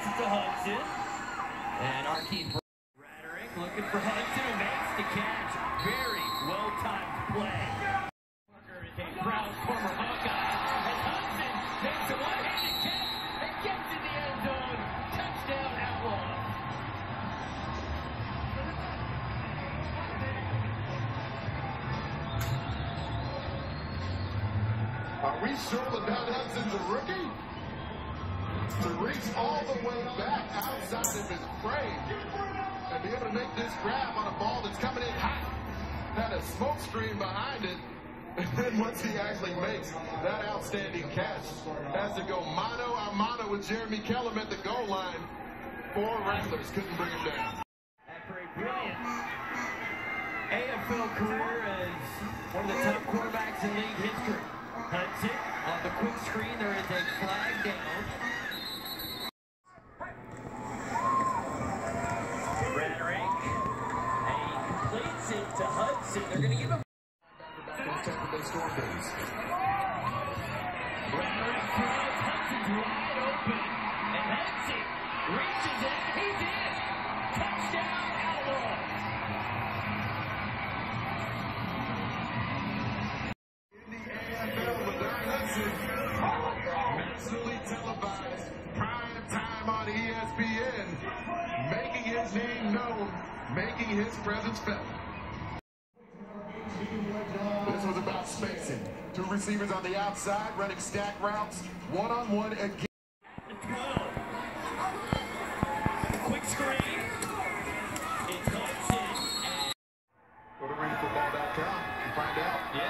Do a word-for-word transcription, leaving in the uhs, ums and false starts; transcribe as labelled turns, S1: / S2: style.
S1: Gets it to Hudson. And Arkeith Raderick looking for Hudson, who makes the catch. Very well-timed play. Brown's former Hawkeye. And Hudson makes a one-handed catch and gets in the end zone. Touchdown, Outlaws.
S2: Are we sure that Doug Hudson's a rookie? To reach all the way back outside of his frame and be able to make this grab on a ball that's coming in hot. Had a smoke screen behind it. And then once he actually makes that outstanding catch, has to go mano a mano with Jeremy Kellum at the goal line. Four Rattlers couldn't bring him down.
S1: After a brilliant A F L career as one of the top quarterbacks in league history. Hudson on the quick screen, there is a flag down. Raderick, and he completes it to Hudson. They're going to give him
S2: Back in the Tampa Bay Storm days.
S1: Raderick throws, Hudson's wide open, and Hudson reaches in, he's in. Touchdown, Outlaws.
S2: Nationally televised, prime time on E S P N, making his name known, making his presence felt. This was about spacing. Two receivers on the outside, running stack routes, one-on-one again.
S1: Quick screen. It's Hudson.
S2: Go to read football dot com and find out.